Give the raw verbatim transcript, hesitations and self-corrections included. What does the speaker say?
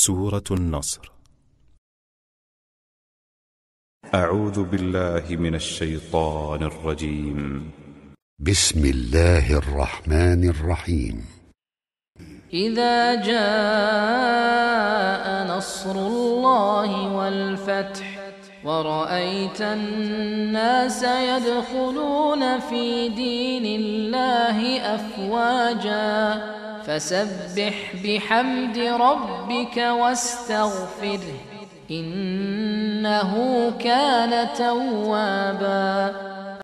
سورة النصر. أعوذ بالله من الشيطان الرجيم. بسم الله الرحمن الرحيم. إذا جاء نصر الله والفتح ورأيت الناس يدخلون في دين الله أفواجا فسبح بحمد ربك واستغفره إنه كان توابا